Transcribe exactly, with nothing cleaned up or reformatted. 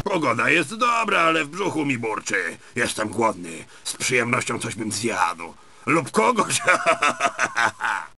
Pogoda jest dobra, ale w brzuchu mi burczy. Jestem głodny. Z przyjemnością coś bym zjadł. Lub kogoś.